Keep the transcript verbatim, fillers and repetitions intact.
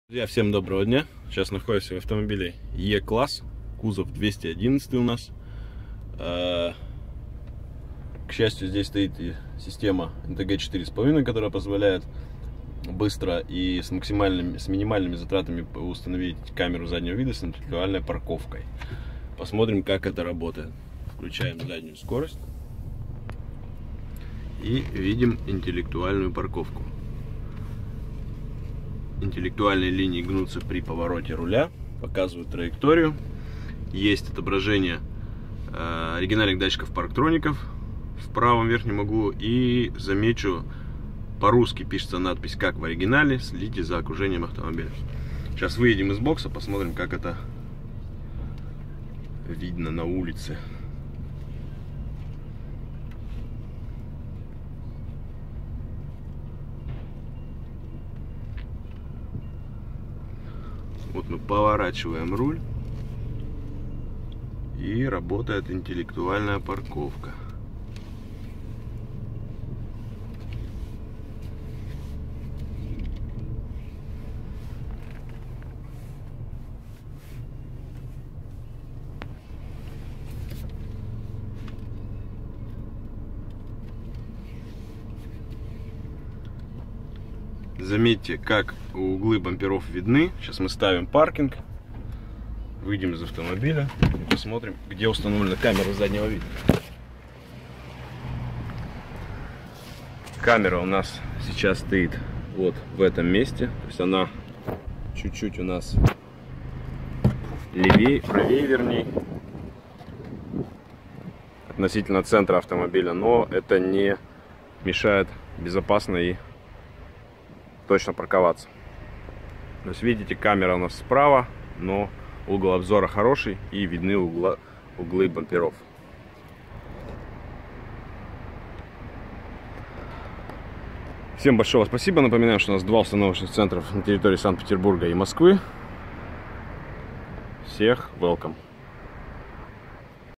Друзья, всем доброго дня. Сейчас находимся в автомобиле E-класс, кузов двести одиннадцать у нас. К счастью, здесь стоит и система эн тэ гэ четыре с половиной, которая позволяет быстро и с максимальными, с минимальными затратами установить камеру заднего вида с интеллектуальной парковкой. Посмотрим, как это работает. Включаем заднюю скорость и видим интеллектуальную парковку. Интеллектуальные линии гнутся при повороте руля, показывают траекторию. Есть отображение э, оригинальных датчиков парктроников в правом верхнем углу. И замечу, по-русски пишется надпись как в оригинале: следите за окружением автомобиля. Сейчас выедем из бокса, посмотрим, как это видно на улице. Вот мы поворачиваем руль, и работает интеллектуальная парковка. Заметьте, как углы бамперов видны. Сейчас мы ставим паркинг, выйдем из автомобиля и посмотрим, где установлена камера заднего вида. Камера у нас сейчас стоит вот в этом месте, то есть она чуть-чуть у нас левее, правее, вернее, относительно центра автомобиля, но это не мешает безопасно и точно парковаться. То есть видите, камера у нас справа, но угол обзора хороший и видны угла, углы бамперов. Всем большое спасибо. Напоминаю, что у нас два установочных центров на территории Санкт-Петербурга и Москвы. Всех welcome.